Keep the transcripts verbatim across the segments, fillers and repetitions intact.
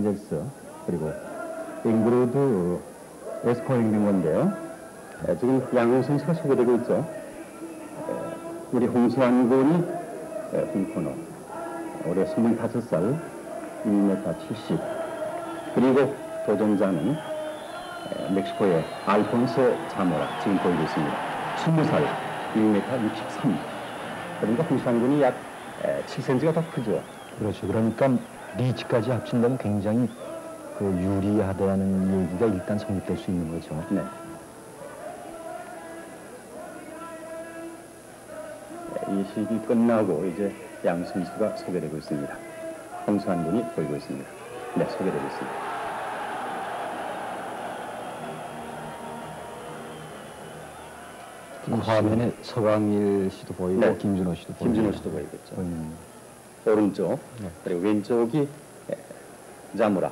알렉스, 그리고 잉그루드 에스코잉인데요. 지금 양홍 선수가 소개되고 있죠. 우리 홍수환 군이 홍코너, 올해 스물다섯 살, 이 미터 칠십. 그리고 도전자는 멕시코의 알폰소 자모라, 지금 보이고 있습니다. 스무 살, 이 미터 육십삼. 그러니까 홍수환 군이 약 칠 센티미터가 더 크죠. 그렇죠. 그러니까 리치까지 합친다면 굉장히 그 유리하다는 얘기가 일단 성립될 수 있는 거죠. 네. 이 시기 끝나고 이제 양 선수가 소개되고 있습니다. 홍수환 군이 보이고 있습니다. 네, 소개되고 있습니다. 그 화면에 서강일 씨도 보이고 네. 김준호 씨도 보이고 김준호 씨도 보이겠죠. 음. 오른쪽, 네. 그리고 왼쪽이 자무라.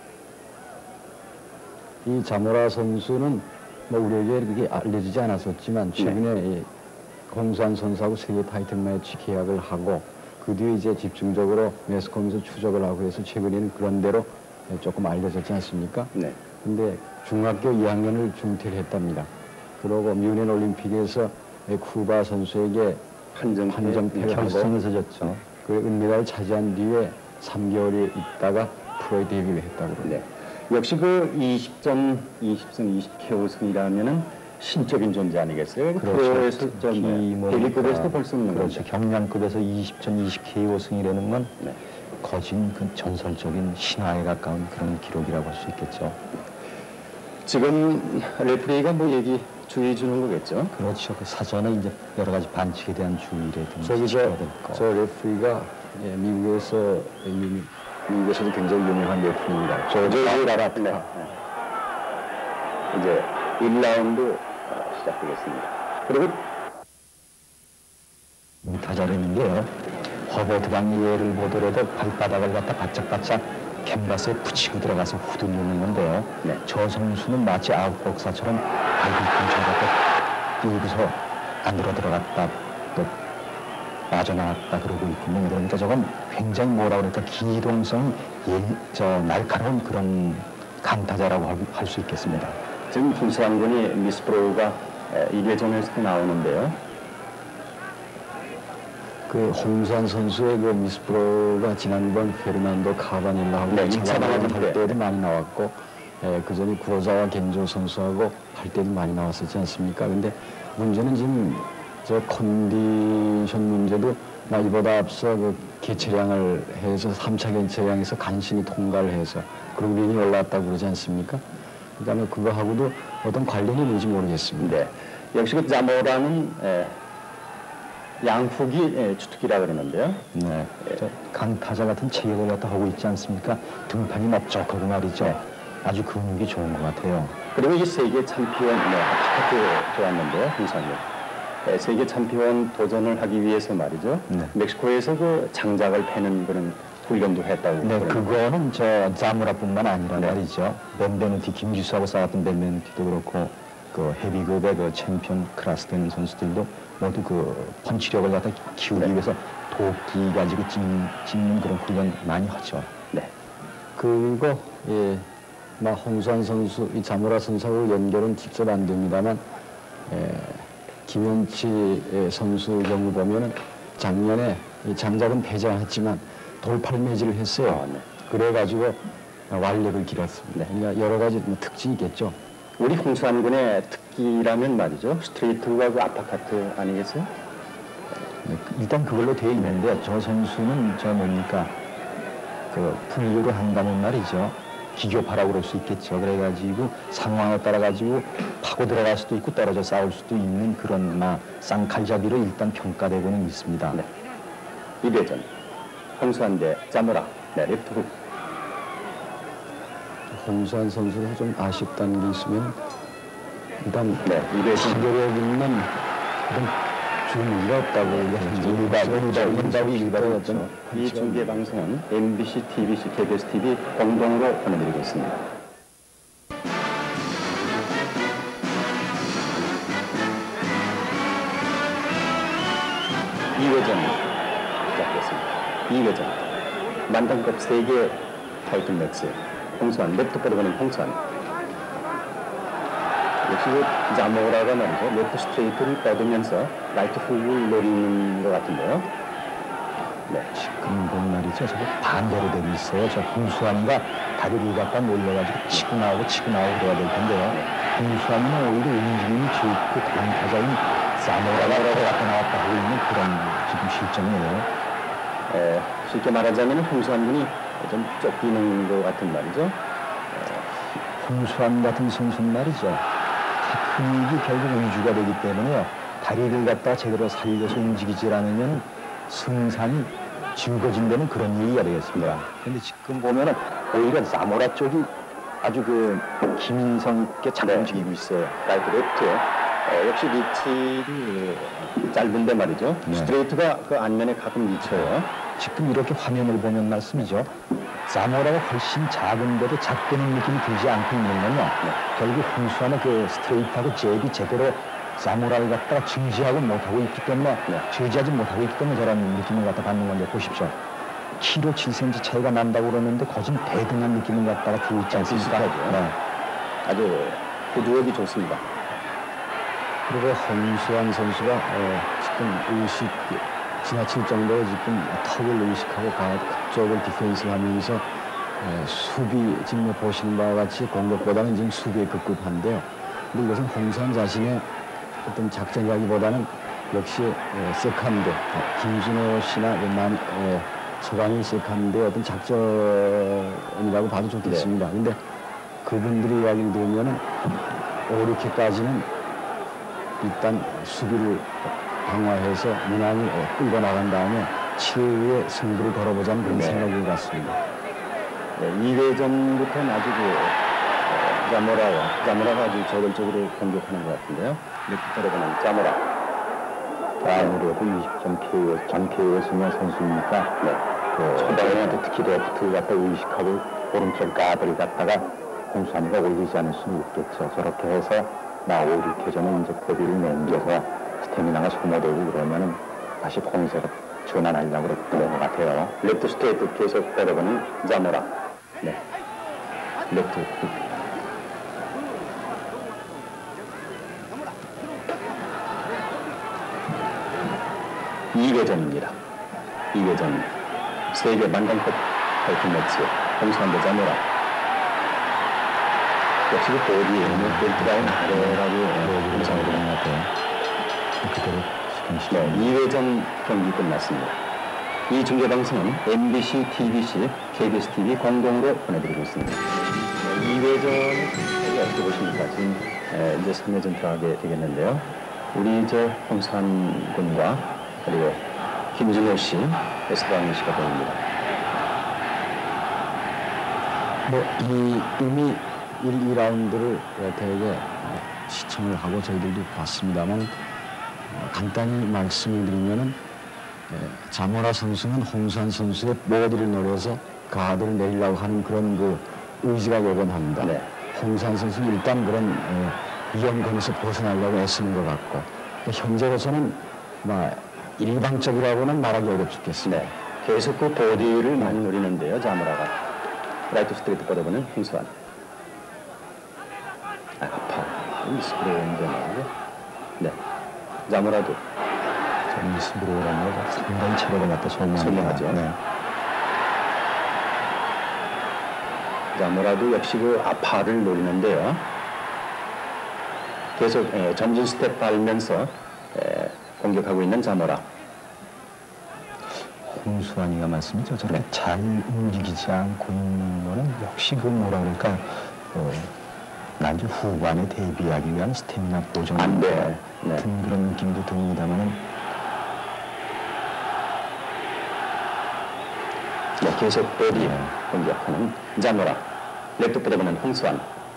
이 자모라 선수는 뭐 우리에게 그게 알려지지 않았었지만 최근에 네. 홍수환 선수하고 세계 타이틀 매치 계약을 하고 그 뒤에 이제 집중적으로 매스컴에서 추적을 하고 해서 최근에는 그런 대로 조금 알려졌지 않습니까? 네. 근데 중학교 이 학년을 중퇴를 했답니다. 그러고 뮌헨 올림픽에서 쿠바 선수에게 판정, 판정패를 결승에서 하고 졌죠. 그 은메달을 차지한 뒤에 삼 개월이 있다가 프로에 데뷔를 했다고 그러네요. 네. 역시 그 이십 점, 이십 승, 이십 케이오 승이라면은 신적인 존재 아니겠어요? 그렇죠. 프로에서 좀 뭐 데뷔급에서도 볼 수 있는 그렇죠. 건데. 경량급에서 이십 점, 이십 케이오 승이라는 건 네. 거진 그 전설적인 신화에 가까운 그런 기록이라고 할 수 있겠죠. 지금 레프리가 뭐 얘기 주의 주는 거겠죠? 그렇죠. 그 사전에 이제 여러 가지 반칙에 대한 주의라든지 저기 저, 지켜야 될 거. 저 레프리가 예, 미국에서 유, 미국에서도 굉장히 유명한 레프리입니다. 저 조지 라라트. 네. 이제 일 라운드 시작되겠습니다. 그리고 타자라는 게요. 허버드강 예를 보더라도 발바닥을 갖다 바짝바짝 캔버스에 붙이고 들어가서 후들리는 건데요. 네. 저 선수는 마치 아웃복사처럼 발뒤꿈치를 갖다 띄우고서 안으로 들어갔다 또 빠져나갔다 그러고 있군요. 그러니까 저건 굉장히 뭐라 그럴까 기동성, 예, 저 날카로운 그런 강타자라고 할 수 있겠습니다. 지금 홍수환 군이 미스 프로가 일 회전에서도 나오는데요. 그 홍수환 선수의 그 미스프로가 지난번 페르난도 카바닐라하고 네, 차바닐라 할 때도 많이 나왔고, 예, 그 전에 구로자와 겐조 선수하고 할 때도 많이 나왔었지 않습니까? 근데 문제는 지금 저 컨디션 문제도 나 이보다 앞서 그 개체량을 해서 삼 차 개체량에서 간신히 통과를 해서 그룹이 올라왔다고 그러지 않습니까? 그다음에 그거하고도 어떤 관련이 있는지 모르겠습니다. 네. 역시 그 자모라는 에, 양훅이 에, 주특기라 그러는데요. 네. 저 강타자 같은 체격을 갖다 하고 있지 않습니까? 등판이 넓적하고 말이죠. 네. 아주 근육이 좋은 것 같아요. 그리고 이 세계 챔피언, 네, 아주 좋았는데요, 홍수환 군. 세계 챔피언 도전을 하기 위해서 말이죠. 네. 멕시코에서 그 장작을 패는 그런 훈련도 했다고. 네, 그러는데. 그거는 저 자무라뿐만 아니라 네. 말이죠. 벤베누티, 김기수하고 싸웠던 벤베누티도 그렇고 그 헤비급의 그 챔피언 클래스 되는 선수들도 모두 그 펀치력을 갖다 키우기 네. 위해서 도끼 가지고 찝, 찝는 그런 훈련 많이 하죠. 네. 그리고 예, 막 홍수환 선수, 이 자무라 선수하고 연결은 직접 안 됩니다만 예, 김현치 선수 경우 보면은 작년에 이 장작은 폐장했지만 돌팔 매질을 했어요. 아, 네. 그래가지고 완력을 기렸습니다. 네. 그러니까 여러 가지 뭐 특징이 있겠죠. 우리 홍수환 군의 특기라면 말이죠. 스트레이트와 그 아파카트 아니겠어요? 네, 일단 그걸로 되어 있는데 저 선수는 저 뭡니까 그 분류를 한다면 말이죠. 기교파라고 그럴 수 있겠죠. 그래가지고 상황에 따라 가지고 파고 들어갈 수도 있고 떨어져 싸울 수도 있는 그런 막 쌍칼잡이로 일단 평가되고는 있습니다. 네. 일 회전. 홍수환 대 자모라. 네, 레프트 훅. 홍수환 선수가 좀 아쉽다는 게 있으면 일단 네, 일 회전. 판결에 있는 어떤 주의가 없다고 일박, 일박, 일박이 일박이었죠. 이 중계 방송은 엠비씨, 티비씨, 케이비에스 티비 공동으로 보내드리고 있습니다. 이 회전 시작됐습니다. 이 회전. 만단급 세계 타이틀 매치. 홍수환, 레프트 뻗어가는 홍수환. 역시 그 자모라가 말이죠. 레프트 스트레이트를 뻗으면서 라이트 훅을 노리는 것 같은데요. 네. 지금 보면 말이죠. 저거 반대로 되고 있어요. 저 홍수환이가 다리를 갖다 놀려가지고 치고 나오고 치고 나오고 그래야 될 텐데요. 홍수환은 오히려 움직임이 좋고 강타자인 자모라가 갖다 나왔다 하고 있는 그런 지금 실정이에요. 에, 쉽게 말하자면 홍수환 군이 좀 쫓기는 것 같은 말이죠. 홍수환 같은 선수는 말이죠. 테크닉이 결국 위주가 되기 때문에요. 다리를 갖다 제대로 살려서 움직이지 않으면 승산이 즐거진다는 그런 얘기가 되겠습니다. 그런데 지금 보면은 오히려 자모라 쪽이 아주 그 김인성 있게 잘 네. 움직이고 있어요. 라이트 레프트. 어, 역시 리치이 짧은데 말이죠. 네. 스트레이트가 그 안면에 가끔 미쳐요. 지금 이렇게 화면을 보면 말씀이죠. 자모라가 훨씬 작은데도 작다는 느낌이 들지 않고 있는 건요. 네. 결국 홍수환의 그 스트레이트하고 잽이 제대로 자모라를 갖다가 증지하고 못하고 있기 때문에 네. 저지하지 못하고 있기 때문에 저런 느낌을 갖다 받는 건데 보십시오. 키로 칠 센티미터 차이가 난다고 그러는데 거진 대등한 느낌을 갖다가 주고 있지 않습니까? 비슷하죠. 네. 아주 구두력이 좋습니다. 그리고 홍수환 선수가 어, 지금 의식 지나칠 정도로 지금 턱을 의식하고 그쪽을 디펜스하면서 에, 수비 지금 보시는 바와 같이 공격보다는 지금 수비에 급급한데요. 근데 이것은 홍수환 자신의 어떤 작전이라기보다는 역시 에, 세컨드 김준호 씨나 웬만 에, 서강일 세컨드의 어떤 작전이라고 봐도 좋겠습니다. 네. 근데 그분들의 이야기를 들으면은 오, 육회까지는 일단 수비를 강화해서 무난히 끌고 나간 다음에 칠 회에 승부를 걸어보자는 그런 네. 생각인 것 같습니다. 네, 이 회전부터는 아주 그 어, 자모라와 자모라가 아주 저돌적으로 공격하는 것 같은데요. 레프트 들어가는 자모라. 아무래도 이십 점 케이오, 점 케이오에 승리한 선수니까 네. 그 초반에 특히 레프트 갖다 의식하고 오른쪽 가드를 갖다가 홍수환이가 올리지 않을 수는 없겠죠. 저렇게 해서 나 오, 육 회전은 이제 고비를 넘겨서 스태미나가 소모되고 그러면은 다시 공세가 전환하려고 그랬던 것 같아요. 레프트 스트레이트 계속 때려가는 자모라. 네. 레프트 훅. 이 회전입니다. 이 회전. 세계 만강급 타이틀 매치. 홍수환 대 자모라. 역시 그 보디에는 벨트라인 아래라고 인상을 드는 것 같아요. 그대로 지금 네, 시간. 이 회전 경기 끝났습니다. 이 중계방송은 엠비씨, 티비씨, 케이비에스 티비 공동으로 보내드리고 있습니다. 네, 이 회전이 어떻게 보십니까? 지금 에, 이제 삼 회전 들어가게 되겠는데요. 우리 저 홍수환 군과 그리고 김준호 씨, 서강민 씨가 보입니다. 뭐 이, 이미 일, 이 라운드를 대개 시청을 하고 저희들도 봤습니다만 간단히 말씀을 드리면은 자모라 선수는 홍수환 선수의 보디를 노려서 가드를 내리려고 하는 그런 그 의지가 여건합니다. 네. 홍수환 선수는 일단 그런 위험권에서 벗어나려고 애쓰는 것 같고 현재로서는 뭐 일방적이라고는 말하기 어렵겠습니다. 네, 계속 그 보디를 많이 노리는데요, 자모라가. 라이트 스트레이트 뻗어보는 홍수환. 아, 아파. 미스브로우인데 말이죠. 네, 자모라도. 미스브로우라는 거 상당히 체력을 갖다 소모합니다. 소모하죠. 네. 자모라도 역시 그 아파를 노리는데요. 계속 에, 전진 스텝 밟으면서 에, 공격하고 있는 자모라. 홍수환이가 말씀이죠. 저렇게 네. 잘 움직이지 않고 있는 거는 역시 그 뭐라 그럴까, 어, 난주 후반에 대비하기 위한 스태미나 보정 안 돼. 네. 같은 그런 느낌도 듭니다만은 네, 계속 보디 공격하는 자모라. 레프트 뻗어보는 홍수환.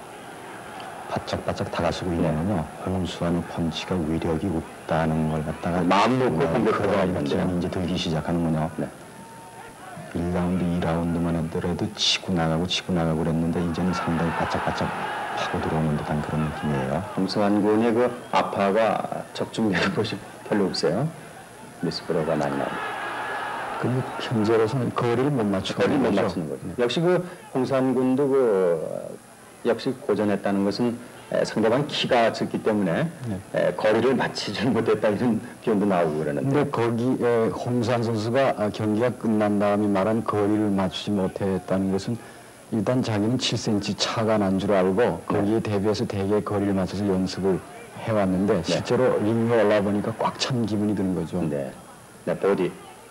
바짝바짝 다가서고 있는 건요. 홍수환의 펀치가 위력이 없다는 걸 갖다가 마음 놓고 네, 공격하고 그런 있는데요. 느낌이 이제 들기 시작하는군요. 네. 일 라운드, 이 라운드만 하더라도 치고 나가고 치고 나가고 그랬는데 이제는 상당히 바짝바짝 하고 들어오는 듯한 그런 느낌이에요. 홍수환 군의 그 아파가 적중되는 곳이 별로 없어요. 미스브로가 많이 나옵니다. 그리고 현재로서는 거리를 못 맞추고 거리를 못 거죠. 맞추는 거죠. 네. 역시 그 홍수환군도 그 역시 고전했다는 것은 에, 상대방 키가 작기 때문에 네. 에, 거리를 맞추지 못했다 이런 표현도 나오고 그러는데. 근데 거기에 홍수환 선수가 아, 경기가 끝난 다음에 말한 거리를 맞추지 못했다는 것은 일단 자기는 칠 센티미터 차가 난 줄 알고 거기에 대비해서 되게 거리를 맞춰서 연습을 해왔는데 실제로 링에 올라 보니까 꽉 찬 기분이 드는 거죠. 네, 네 보디.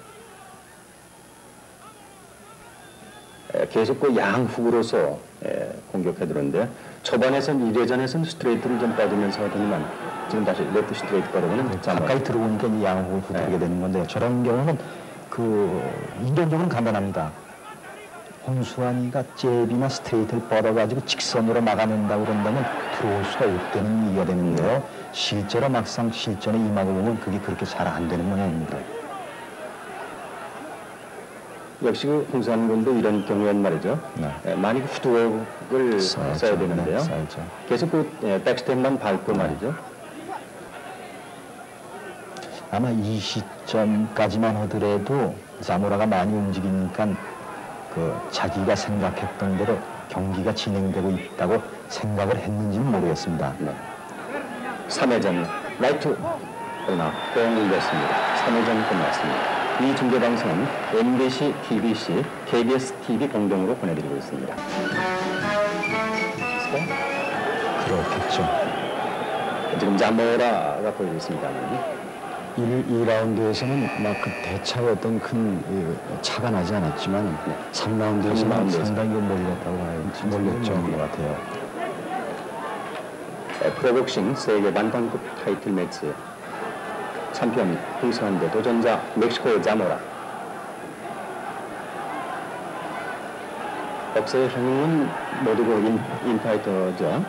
에, 계속 그 양훅으로서 에, 공격해 들었는데 초반에서는 일 회전에서는 스트레이트를 좀 뻗으면서 하더니만 지금 다시 레프트 스트레이트 뻗으면 가까이 들어오니까 이 양호를 후들게 네. 되는 건데 저런 경우는 그 인간적으로 간단합니다. 홍수환이가 잽이나 스트레이트를 뻗어가지고 직선으로 막아낸다고 그런다면 들어올 수가 없다는 이유가 되는데요. 실제로 막상 실전에 임하고 보면 그게 그렇게 잘 안 되는 모양입니다. 역시 그 홍수환군도 이런 경우엔 말이죠. 네. 에, 많이 푸드웍을 써야죠. 써야 되는데요. 네, 써야죠. 계속 그 에, 백스텝만 밟고 말이죠. 아마 이 시점까지만 하더라도 자모라가 많이 움직이니까 그 자기가 생각했던 대로 경기가 진행되고 있다고 생각을 했는지는 모르겠습니다. 네. 삼 회전 라이트 그러나 공이 됐습니다. 삼 회전 끝났습니다. 이 중계 방송은 엠비씨, 티비씨, 케이비에스 티비 공동으로 보내드리고 있습니다. 그렇겠죠. 지금 자모라가 보이고 있습니다. 일, 이 라운드에서는 막 그 대차의 어떤 큰 그, 차가 나지 않았지만 삼 라운드에서는 삼 라운드에서. 상당히 몰렸다고 봐야지. 몰렸죠. 것 같아요. 에, 프로복싱 세계 만탄급 타이틀 매치 챔피언 홍수환 대 도전자 멕시코의 자모라. 역사의 형은 모두 그 인, 인파이터죠.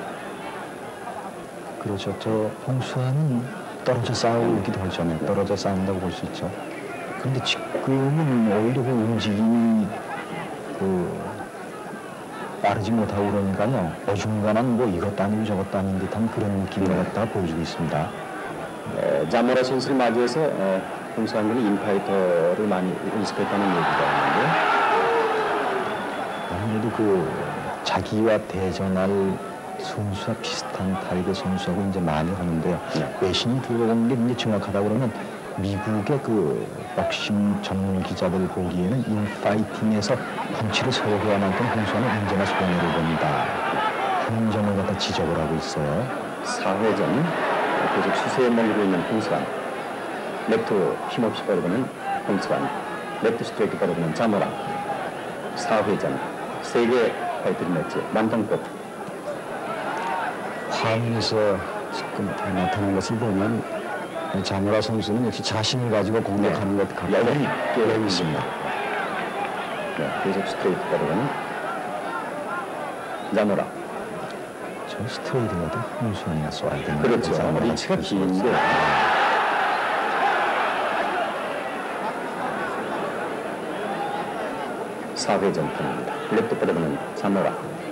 그렇죠. 저 홍수환은 떨어져 싸우기도 하죠. 네, 떨어져 싸운다고 볼 수 있죠. 그런데 지금은 오히려 그 움직임이 그 빠르지 못하고 그러니까요. 어중간한 뭐 이것도 아니고 저것도 아닌 듯한 그런 느낌을 갖다가 보여주고 있습니다. 에, 자모라 선수를 맞이해서 에, 홍수환 군이 인파이터를 많이 연습했다는 얘기가 있는데 아무래도 그 자기와 대전할 선수와 비슷한 타입의 선수하고 이제 많이 하는데요. 네. 외신이 들어오는 게 이제 정확하다 그러면 미국의 그 복싱 전문 기자들 보기에는 인파이팅에서 펀치를 서로 해야 만큼 홍수환은 언제나 손해를 봅니다. 하는 점을 갖다 지적을 하고 있어요. 사 회전 계속 수세에 머물고 있는 홍수환. 레프트 힘없이 뻗어보는 홍수환. 레프트 스트레이트 뻗어보는 자모라. 사 회전 세계 타이틀 매치 만탄급. 화면에서 지금 나타난 것을 보면 자모라 선수는 역시 자신을 가지고 공격하는 것 같고 여유 있게 있습니다. 네, 계속 스트레이트 뻗어보는 자모라. 저 스트레이트라도 홍수환이가 쏘아야 되는 그렇죠. 거죠. 리치가 긴데 사 회전 편입니다. 레프트 뻗어보는 자모라.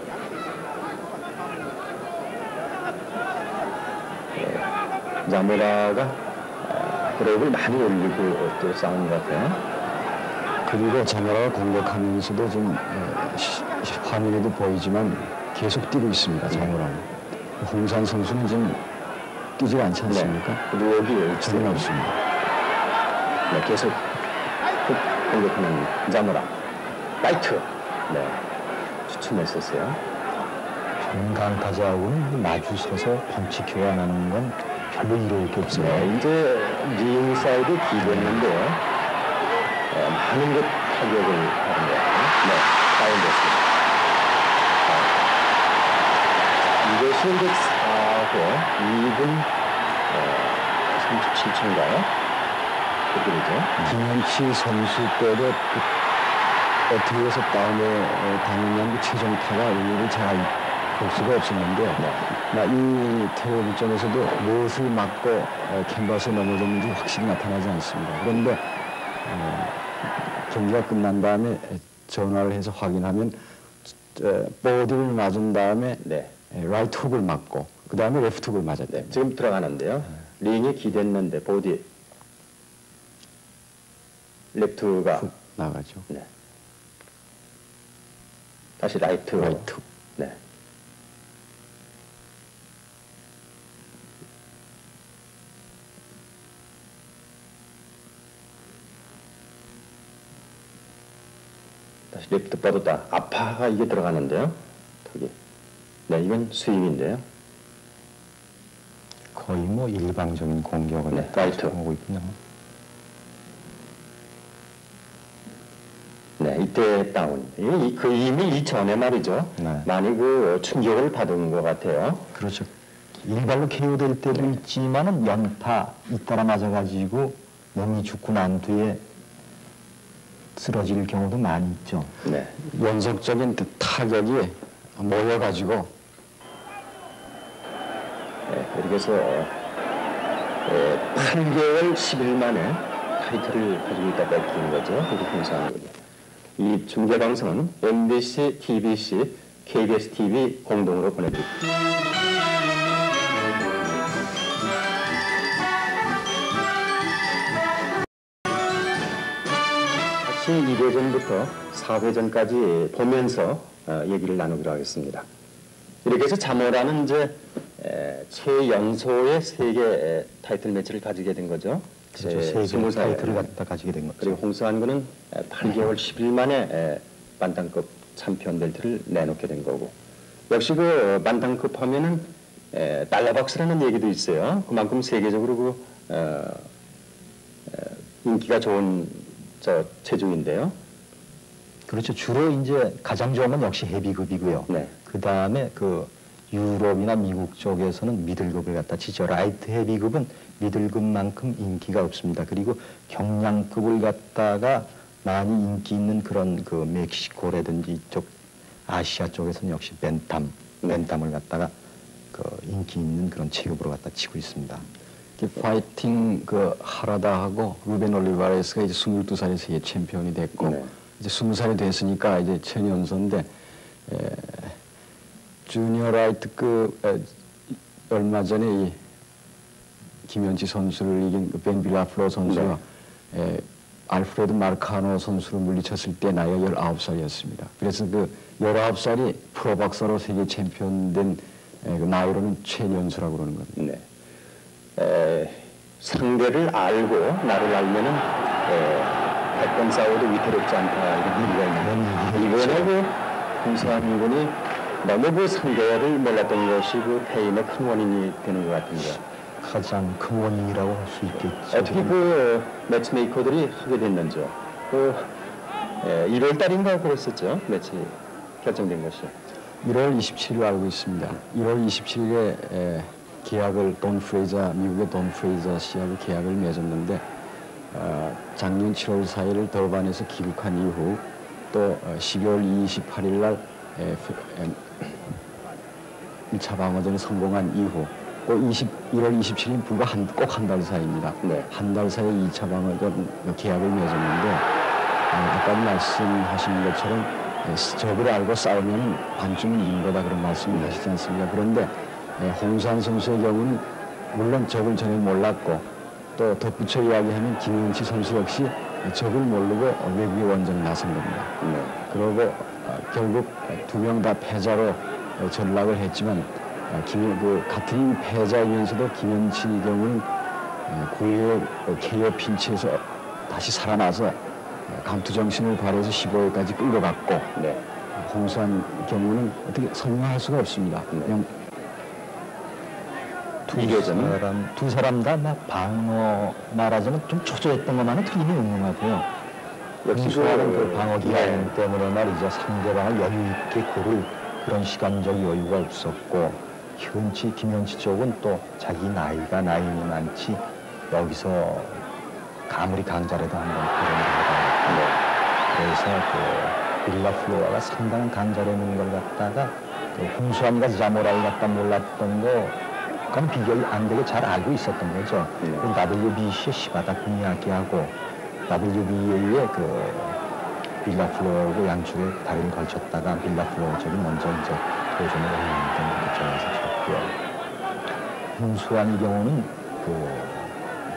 네, 자모라가 그랩을 많이 올리고 또 싸우는 것 같아요. 그리고 자모라가 공격하면서도 좀 어, 시- 시- 화면에도 보이지만 계속 뛰고 있습니다. 자모라는. 홍산 선수는 지금 뛰지 않지 않습니까? 그리고 여기 전혀 지금 없습니다. 네, 계속 훅 공격하는 자모라. 라이트. 네, 추춤했었어요. 강타자하고는 마주 서서 펀치 교환하는 건 별로 이로울 게 없어요. 네, 이제 링 사이드 기대했는데요. 네, 많은 것 타격을 하는 것 같아요. 네, 다운됐습니다. 이것이 이제 사 회 이 분 삼십칠 초인가요? 그렇게 되죠. 김현치 선수 때도 그 어떻게 해서 다음에 어, 당연한 그 최종타가 의미를 잘 볼 수가 없었는데 나 이 텔레비전에서도 무엇을 맞고 어, 캔버스에 넘어졌는지 확실히 나타나지 않습니다. 그런데 어, 경기가 끝난 다음에 전화를 해서 확인하면 에, 보디를 맞은 다음에 네. 에, 라이트 훅을 맞고 그 다음에 레프트 훅을 맞았대. 네, 지금 들어가는데요. 링이 기댔는데 보디. 레프트가 훅 나가죠. 네. 다시 라이트. 라이트. 네. 다시 레프트 뻗었다. 아파가 이게 들어가는데요. 턱이. 네, 이건 스윙인데요. 거의 뭐 일방적인 공격을 네, 라이트. 하고 있군요. 네, 이때 다운. 이- 그 이미 이전에 말이죠. 네. 많이 그 충격을 받은 것 같아요. 그렇죠. 일발로 케이오 될 때도 있지만은 연타 잇따라 맞아가지고 몸이 죽고 난 뒤에 쓰러질 경우도 많이 있죠. 네. 연속적인 그 타격이 모여가지고 네, 이렇게 해서 예, 팔 개월 십 일 만에 타이틀을 가지고 있다 밝힌 거죠. 그게 공사한 거죠. 이 중계 방송은 엠비씨, 티비씨, 케이비에스 티비 공동으로 보내드립니다. 다시 이 회전부터 사 회전까지 보면서 어, 얘기를 나누기로 하겠습니다. 이렇게 해서 자모라는 이제 에, 최연소의 세계 타이틀 매치를 가지게 된 거죠. 그렇죠. 제 세계 스무 살. 타이틀을 갖다 가지게 된 거죠. 그리고 홍수환군은 팔 개월 십 일 만에 에, 만땅급 챔피언 벨트를 내놓게 된 거고, 역시 그 만땅급 하면은 에, 달러박스라는 얘기도 있어요. 그만큼 세계적으로 그 어, 에, 인기가 좋은 저 체중인데요. 그렇죠. 주로 이제 가장 좋은 건 역시 헤비급이고요. 네. 그 다음에 그 유럽이나 미국 쪽에서는 미들급을 갖다 치죠. 라이트 헤비급은 미들급만큼 인기가 없습니다. 그리고 경량급을 갖다가 많이 인기 있는 그런 그 멕시코라든지 이쪽 아시아 쪽에서는 역시 벤탐, 벤탐을 갖다가 그 인기 있는 그런 체급으로 갖다 치고 있습니다. 파이팅 그 하라다하고 루벤 올리바레스가 이제 스물두 살에 세계 챔피언이 됐고, 네. 이제 스무 살이 됐으니까 이제 최연소인데 에, 주니어 라이트급 에, 얼마 전에 이 김현치 선수를 이긴 그 벤 빌라플로 선수가 네. 에, 알프레드 마르카노 선수를 물리쳤을 때 나이가 열아홉 살이었습니다. 그래서 그 열아홉 살이 프로박서로 세계 챔피언 된 에, 그 나이로는 최연소라고 그러는 겁니다. 네. 에, 상대를 알고 나를 알면은 백 번 싸워도 위태롭지 않다 이런 얘기가 있는데, 이번에 그 홍수환 군이 너무 그 상대를 몰랐던 것이 그 패인의 큰 원인이 되는 것 같은데, 가장 큰 원인이라고 할 수 있겠죠. 어떻게 그 매치메이커들이 하게 됐는지요? 그 에, 일월 달인가 그랬었죠, 매치 결정된 것이. 일월 이십칠일 알고 있습니다. 일월 이십칠일에 에, 계약을 돈 프레이저, 미국의 돈 프레이저 씨하고 계약을 맺었는데 어, 작년 칠월 사일을 더반에서 귀국한 이후 또 어, 십이월 이십팔일 날 에, 일 차 방어전에 성공한 이후 꼭 일월 이십칠일 불과 한, 꼭 한 달 사이입니다. 네. 한 달 사이에 이 차 방어전 계약을 맺었는데 어, 아까 말씀하신 것처럼 에, 적을 알고 싸우면 반쯤은 이긴 거다 그런 말씀을 하시지 않습니까? 그런데 에, 홍수환 선수의 경우는 물론 적을 전혀 몰랐고 또 덧붙여 이야기하면 김윤치 선수 역시 적을 모르고 외국의 원정에 나선 겁니다. 네. 그러고 어, 결국 두 명 다 패자로 어, 전락을 했지만 어, 김, 그, 같은 패자이면서도 김현치의 경우는 어, 구 회 케이오 핀치에서 다시 살아나서 어, 감투 정신을 발휘해서 십오 회까지 끌고 갔고, 네. 홍수환 경우는 어떻게 설명할 수가 없습니다. 네. 그냥 두 이겨서는? 사람, 두 사람 다 막 방어 말하자면 좀 초조했던 것만은 틀림이 없는 것 같아요. 역시 홍수환은 그- 그 방어 기간 네. 때문에 말이죠. 상대방을 여유 있게 고를 그런 시간적 여유가 없었고, 현치, 김현치 쪽은 또 자기 나이가 나이는 많지 여기서 아무리 강자라도 한번 그런 거다. 그래서 그 빌라 플로아가 상당한 강자라는 걸 갖다가 그 홍수환과 자모라를 갖다 몰랐던 거 그건 비교가 안 되게 잘 알고 있었던 거죠. 네. 그 더블유비씨의 시바다 군이야기하고 더블유비에이의 그 빌라 플로어하고 양쪽에 다리를 걸쳤다가 빌라 플로어 쪽이 먼저 이제 도전을 했던 그쪽에서 쳤고요. 홍수환의 경우는 그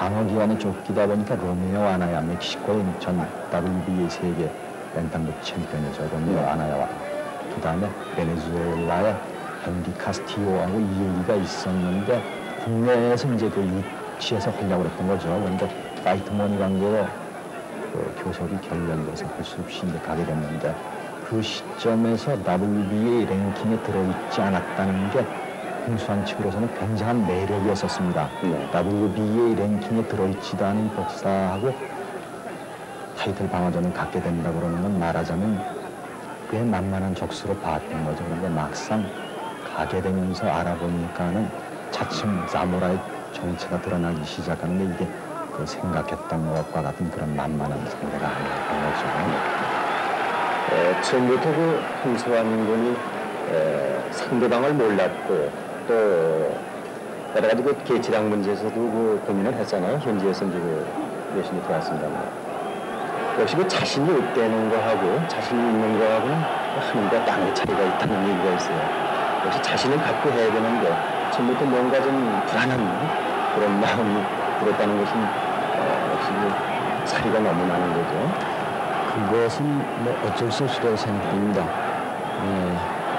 방어 기간에 쫓기다 보니까 로메오 아나야, 멕시코의 전 더블유비에이 세계 뱅땅급 챔피언이죠. 로메오 아나야와 그 다음에 베네수엘라의 헨리 카스티오하고 이 얘기가 있었는데 국내에서 이제 그 유치해서 활약을 했던 거죠. 그런데 파이트머니 관계로 그 교섭이 결렬돼서 할 수 없이 이제 가게 됐는데 그 시점에서 더블유비에이 랭킹에 들어있지 않았다는 게 홍수환 측으로서는 굉장한 매력이었었습니다. 네. 더블유비에이 랭킹에 들어있지도 않은 복사하고 타이틀 방어전을 갖게 된다 그러는 건 말하자면 꽤 만만한 족수로 봤던 거죠. 그런데 막상 가게 되면서 알아보니까는 차츰 자모라의 정체가 드러나기 시작하는데 이게 그 생각했던 것과 같은 그런 만만한 상대가 아니었던 거죠. 에, 처음부터 그 홍수환 군이 에, 상대방을 몰랐고 또 여러 가지 그 계치량 문제에서도 그 고민을 했잖아요. 현지에서 이제 그 열심히 들어왔습니다만 역시 그 자신이 없다는 거하고 자신이 있는 거하고는 하늘과 땅의 차이가 있다는 얘기가 있어요. 역시 자신을 갖고 해야 되는데 처음부터 뭔가 좀 불안한 그런 마음이 들었다는 것은 어, 역시 그 사리가 너무 나는 거죠. 그것은 뭐 어쩔 수 없이라고 생각됩니다. 예,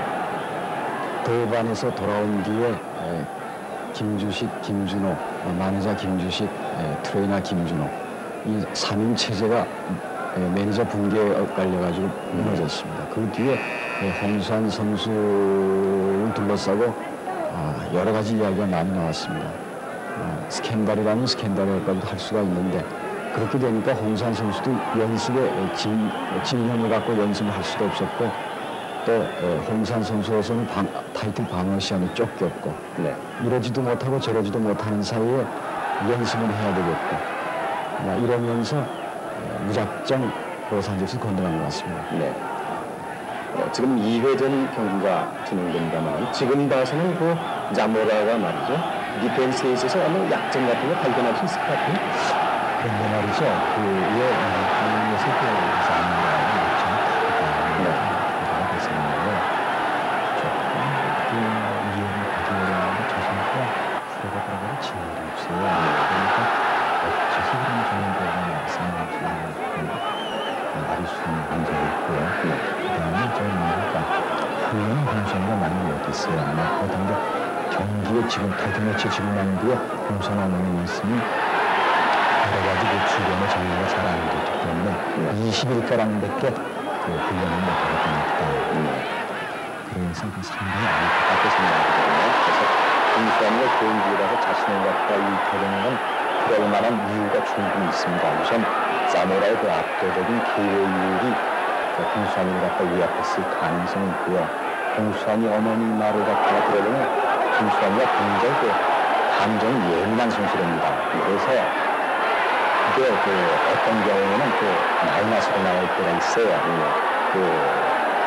대반에서 돌아온 뒤에 예, 김주식, 김준호, 어, 마네자 김주식, 예, 트레이너 김준호 이 삼 인 체제가 예, 매니저 붕괴에 엇갈려가지고 무너졌습니다. 그 뒤에 예, 홍수환 선수를 둘러싸고 아, 여러 가지 이야기가 많이 나왔습니다. 아, 스캔들이라면 스캔들까지도 할 수가 있는데 그렇게 되니까 홍수환 선수도 연습에 진, 진형을 갖고 연습을 할 수도 없었고 또 어, 홍수환 선수로서는 방, 타이틀 방어 시험에 쫓겼고 네. 이러지도 못하고 저러지도 못하는 사이에 연습을 해야 되겠고 아, 이러면서 어, 무작정 로스앤젤레스 건너간 것 같습니다. 네. 어, 지금 이 회전 경기가 진행됩니다만 지금 봐서는 그 자모라가 말이죠. 디펜스에 있어서 어느 약점 같은 거 발견할 수 있을 것 같아요. 그런데 말이죠. 그왜 한국에서 그 자모라가 약점이 다르다는 것이 있었는데 조금 그 이해를 가지려고 하는데 저 선수가 프로가 들어가는 진행이 없어요. 그러니까 어째서 그런 정도가 말씀하시는 말이 수는 문제가 있고요. 그 다음에 저 뭐랄까 훈련 홍선이가 많이 못했어요. 아마 그런데 경기에 지금 타이틀 매치 지금 난 뒤에 홍선 어머니 말씀이 여러 가지 그 주변의 정리가 잘 안 됐기 때문에 이십 일가량밖에 그 훈련을 못하게 됩니다. 그래서 그 상당히 안타깝게 생각하거든요. 그래서 홍수환이가 경기라서 자신을 갖다 일으켜되는 건 그럴 만한 이유가 충분히 있습니다. 우선 자모라의 그 압도적인 케이오율이 그 홍수환이를 갖다 위압했을 가능성이 있고요. 홍수환이 어머니 말을 갖다가 들어보면 홍수환이가 굉장히 그 감정이 예민한 선수입니다. 그래서 이게 그 어떤 경우에는 그 마이너스로 나올 때가 있어요. 그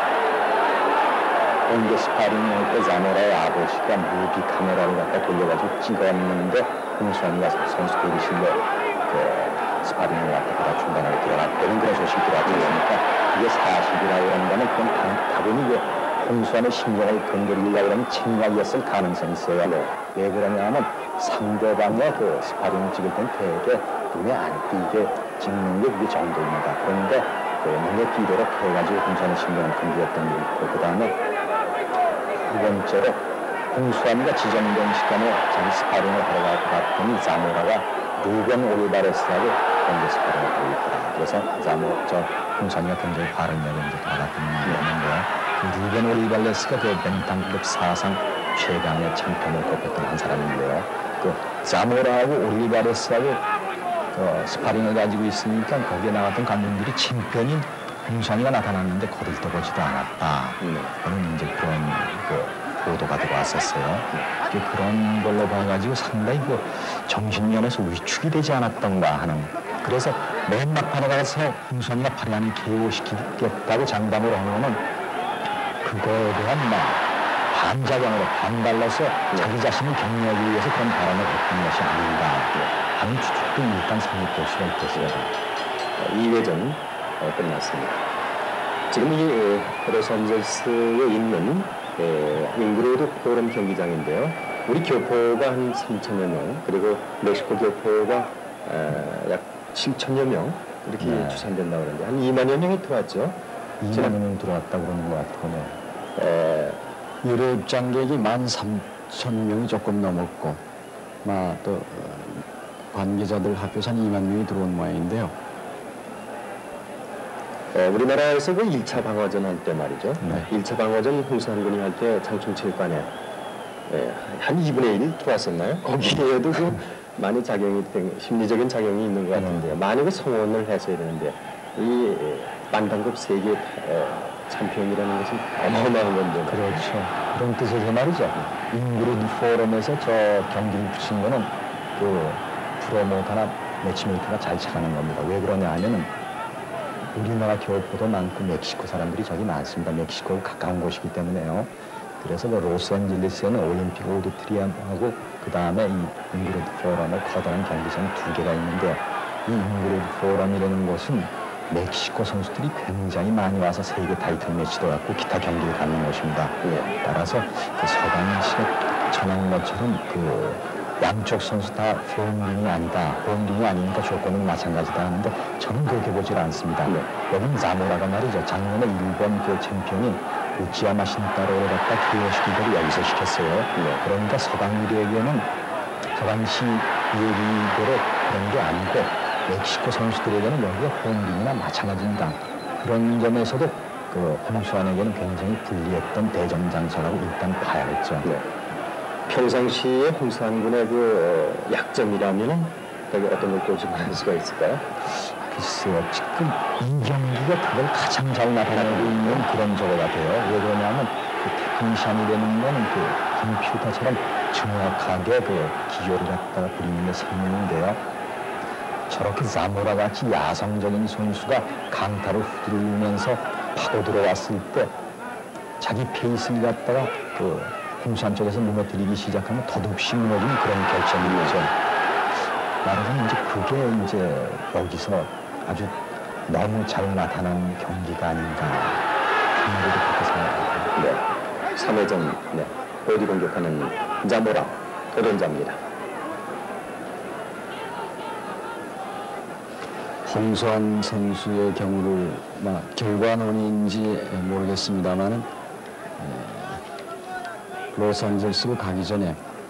공개 스파링 때 자모라의 아버지가 무기 카메라를 갖다 돌려가지고 찍었는데 홍수환이가 선수 대기실로 그 스파링을 갖다가 중간에 들어갔다는 그런 소식이 들어왔지 않습니까? 이게 사실이라고 한다면 그건 다분히 그 홍수환의 심정을 건드리려고 그러면 책략이었을 가능성이 있어요. 왜 그러냐면 상대방의 그 스파링을 찍을 땐 되게 눈에 안 띄게 찍는 게 그게 정도입니다. 그런데 그 눈에 띄도록 해가지고 홍수환의 심정을 건드렸던 게 있고 그 다음에 두 번째로 홍수환이가 지정된 시간에 자기 스파링을 하러 갔더니 자모라가 루벤 올바레스하고 현재 스파링을 하고 있더라. 그래서 자모, 저 홍수환이가 굉장히 화를 내고 이제 돌아갔던 일이었는데요. 그 루벤 올바레스가 그 뱅땅급 사상 최강의 챔피언을 꼽혔던 한 사람인데요. 그 자모라하고 올바레스하고 그 스파링을 가지고 있으니까 거기에 나왔던 감독들이 챔피언인 홍수환이가 나타났는데 거들떠보지도 않았다. 음. 그런 이제 그런 그 보도가 들어왔었어요. 그 그런 걸로 봐가지고 상당히 그 정신면에서 위축이 되지 않았던가 하는. 그래서 맨 막판에 가서 홍수환이가 파리안을 케이오시키겠다고 장담을 하면은 그거에 대한 막 반작용으로 반발로서 네. 자기 자신을 격려하기 위해서 그런 발언을 했던 것이 아닌가 하는 추측도 일단 성립될 수가 있겠어요. 이 회전 어, 끝났습니다. 지금 이 로스앤젤레스에 있는 에, 윙그로드 포럼 경기장인데요. 우리 교포가 한 삼천여 명, 그리고 멕시코 교포가 에, 약 칠천여 명 이렇게 네. 추산된다고 그러는데 한 이만여 명이 들어왔죠. 이만여 명 들어왔다고 그러는 것 같군요. 에, 유료 입장객이 만 삼천 명이 조금 넘었고, 막 또 어, 관계자들 합해서 한 이만 명이 들어온 모양인데요. 에, 우리나라에서 그 일 차 방어전 할 때 말이죠. 네. 일 차 방어전 홍수한군이 할 때 장충체육관에 에, 한 이분의 일 들어왔었나요? 거기에도 그 많이 작용이 된, 심리적인 작용이 있는 것 같은데요. 많이 그 성원을 했어야 되는데 이 만단급 세계 에, 챔피언이라는 것은 어마어마한 건데. 그렇죠. 그런 뜻에서 말이죠. 잉그리드 포럼에서 저 경기를 붙인 거는 그 프로모터나 매치메이커가 잘 차가는 겁니다. 왜 그러냐 하면은 우리나라 교포도 많고 멕시코 사람들이 저기 많습니다. 멕시코가 가까운 곳이기 때문에요. 그래서 그 로스앤젤레스에는 올림픽 오디토리움하고 그 다음에 이 잉그리드 포럼의 커다란 경기장이 두 개가 있는데 이 잉그리드 포럼이라는 곳은 멕시코 선수들이 굉장히 많이 와서 세계 타이틀 매치도 갖고 기타 경기를 갖는 곳입니다. 예. 따라서 그 서강민 씨가 전한 것처럼 그 양쪽 선수 다 호응이 아니다. 호응이 아니니까 조건은 마찬가지다 하는데 저는 그렇게 보질 않습니다. 네. 여긴 자모라가 말이죠. 작년에 일본 그 챔피언이 우치야마 신타로를 갖다 기여시키기를 여기서 시켰어요. 네. 그러니까 서강민에게는 서강시 얘기대로 그런 게 아니고 멕시코 선수들에게는 여기가 호응이나 마찬가지입니다. 그런 점에서도 그 홍수환에게는 굉장히 불리했던 대전 장소라고 일단 봐야겠죠. 네. 평상시에 홍수한군의 그 어, 약점이라면은 되게 어떤 걸 꼬집어낼 수가 있을까요? 글쎄요, 지금 이 경기가 그걸 가장 잘 나타내고 있는 그런 저거 같아요. 왜 그러냐면 그 테크니션이라는 거는 그 컴퓨터처럼 정확하게 그 기교를 갖다가 부리는 게 생명인데요. 저렇게 자모라 같이 야성적인 선수가 강타를 휘두르면서 파고 들어왔을 때 자기 페이스를 갖다가 그 홍수한 쪽에서 무너뜨리기 시작하면 더없이 무너지는 그런 결정인 거죠. 말하자면 이제 그게 이제 여기서 아주 너무 잘 나타난 경기가 아닌가 하는 것도 그렇게 생각합니다. 네. 삼 회전 네. 어디 공격하는 자모라 도전자입니다. 홍수환 선수의 경우를 막 결과론인지 모르겠습니다만은 로스앤젤레스로 가기 전에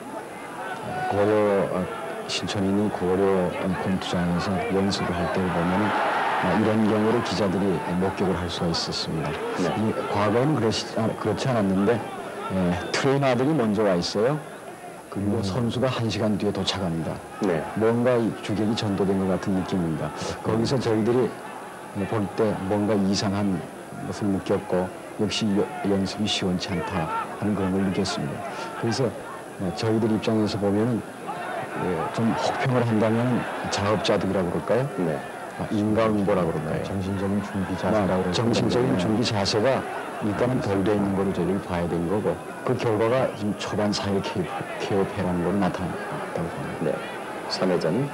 고려 신촌에 있는 고려 컴투장에서 연습을 할 때를 보면은 이런 경우를 기자들이 목격을 할 수가 있었습니다. 네. 이 과거에는 그렇지, 그렇지 않았는데 에, 트레이너들이 먼저 와 있어요. 그리고 선수가 한 시간 뒤에 도착합니다. 네. 뭔가 주객이 전도된 것 같은 느낌입니다. 거기서 저희들이 볼 때 뭔가 이상한 것을 느꼈고 역시 연습이 시원치 않다 하는 그런 걸 느꼈습니다. 그래서 저희들 입장에서 보면은 좀 혹평을 한다면 작업자들이라고 그럴까요? 네. 인과응보라고 그럴까요? 정신적인 준비 자세라고 정신적인 준비 자세가 일단은 덜 돼 있는 거를 저희들이 봐야 되는 거고 그 결과가 지금 초반 사회 케어패라는 걸 나타났다고 봅니다. 네. 삼 회전.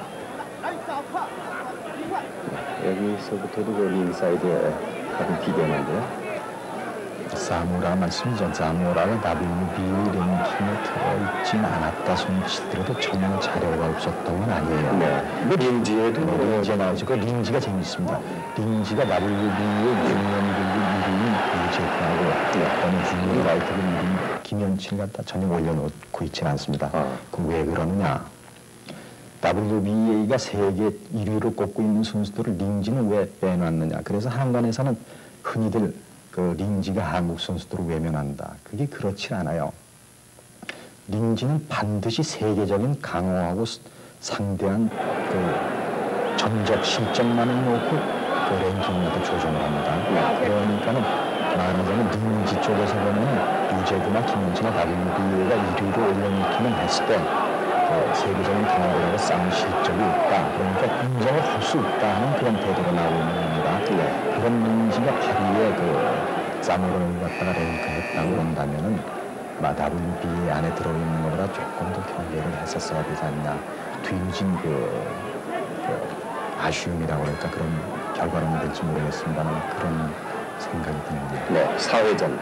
네. 여기서부터도 그 링사이드에 가끔 비교하는데요. 자모라 말씀이죠. 자모라가 더블유비에이 랭킹에 들어있진 않았다 손치더라도 전혀 자료가 없었던 건 아니에요. 네. 뭐 링지에도 뭐 링지가 나오죠. 그 링지가 재밌습니다. 링지가 더블유비에이 유니언 경기 이름이 유제프하고 그다음에 주니어 라이트를 이름 김현칠 갖다 전혀 올려놓고 있지는 않습니다. 아. 그 왜 그러느냐? 더블유비에이가 세계 일 위로 꼽고 있는 선수들을 링지는 왜 빼놨느냐? 그래서 한간에서는 흔히들 그 링지가 한국 선수들을 외면한다. 그게 그렇지 않아요. 링지는 반드시 세계적인 강호하고 상대한 그 전적 실적만을 놓고 그 랭킹마다 조정을 합니다. 그러니까는 말하자면 링지 쪽에서 보면 유재구나 김현치나 더블유비에이가 일 위로 올려놓기는 했을 때 그 세계적인 강호하고 싸운 실적이 있다. 그러니까 인정을 할 수 있다 하는 그런 태도로 나오고 있는 겁니다. 네. 그런 링지가 팔 위에 그 자모를 갖다가 랭크했다고 그런다면은 더블유비에이 안에 들어있는 것보다 조금 더 경계를 했었어야 되지 않나. 뒤늦은 그, 그 아쉬움이라고 그럴까 그런 결과론이 될지 모르겠습니다만 그런 생각이 드는데요. 네. 사 회전.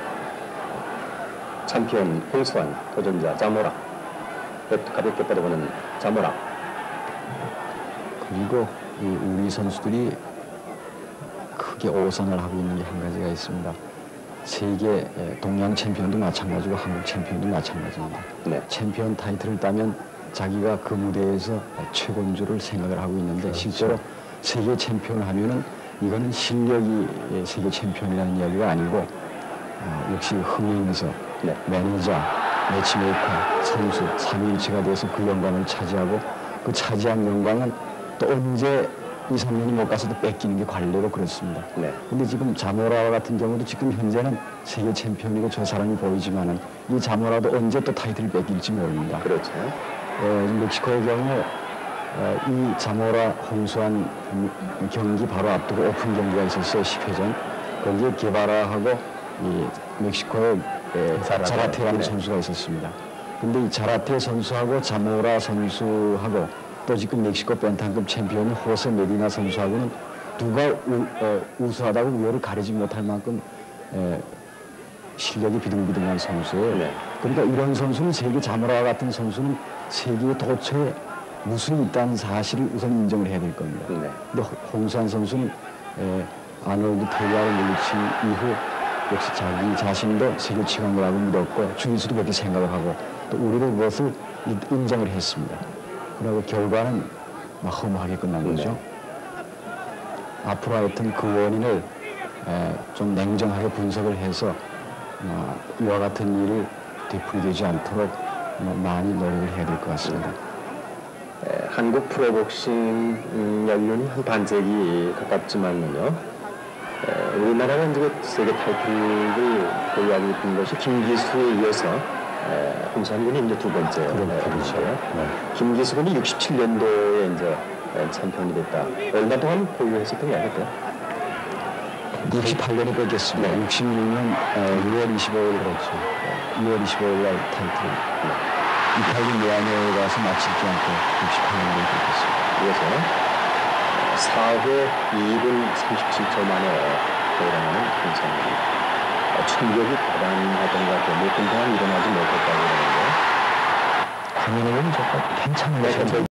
챔피언 홍수환 도전자 자모라. 가볍게 때려보는 자모라. 그리고 이 우리 선수들이 크게 오선을 하고 있는 게 한 가지가 있습니다. 세계 동양 챔피언도 마찬가지고 한국 챔피언도 마찬가지입니다. 네. 챔피언 타이틀을 따면 자기가 그 무대에서 최고인 줄을 생각을 하고 있는데 그렇죠. 실제로 세계 챔피언을 하면은 이거는 실력이 세계 챔피언이라는 이야기가 아니고 어, 역시 흥행에서 네. 매니저, 매치메이커, 선수, 삼위일체가 돼서 그 영광을 차지하고 그 차지한 영광은 또 언제 이, 삼 년이 못 가서도 뺏기는 게 관례로 그렇습니다. 네. 근데 지금 자모라 같은 경우도 지금 현재는 세계 챔피언이고 저 사람이 보이지만은 이 자모라도 언제 또 타이틀을 뺏길지 모릅니다. 그렇죠. 어, 멕시코의 경우 어, 이 자모라 홍수환 경기 바로 앞두고 오픈 경기가 있었어요. 십 회전. 거기에 게바라하고 이 멕시코의 에, 자라테. 자라테라는 네. 선수가 있었습니다. 근데 이 자라테 선수하고 자모라 선수하고 또 지금 멕시코 벤탄급 챔피언 호세 메디나 선수하고는 누가 우, 어, 우수하다고 우열을 가리지 못할 만큼 에, 실력이 비등비등한 선수예요. 네. 그러니까 이런 선수는 세계 자모라와 같은 선수는 세계 도처에 무술이 있다는 사실을 우선 인정을 해야 될 겁니다. 네. 근데 홍수환 선수는 에, 아놀드 테리아를 물리친 이후 역시 자기 자신도 세계 최강이라고 믿었고 주위에서도 그렇게 생각을 하고 또 우리도 그것을 인정을 했습니다. 그리고 결과는 막 허무하게 끝난 거죠. 네. 앞으로 하여튼 그 원인을 에, 좀 냉정하게 분석을 해서 어, 이와 같은 일을 되풀이되지 않도록 뭐 많이 노력을 해야 될 것 같습니다. 에, 한국 프로복싱 음, 연륜이 한 반세기 가깝지만요. 에, 우리나라가 이제 세계 타이틀을 보유하고 있는 것이 김기수에 이어서 홍수환 군이 이제 두 번째. 그렇죠. 네. 김기수 군이 육십칠 년도에 이제 챔피언이 됐다. 얼마 동안 보유했었던 게 아닐까요? 육십팔 년에 뺏겼습니다. 네. 육십육 년 유월 이십오일 그렇죠. 유월 이십오일 날 타이틀. 네. 이팔 년 미야네에 가서 마치지 않고 육십팔 년에 뺏겼습니다. 그래서 사 회 이 분 삼십칠 초 만에 돌아가는 홍수환 군. 충격이 대단하던 것 같아요. 몇 분 동안 일어나지 못했다고 그러는데. 화면에는 조금 괜찮은 것 같아요.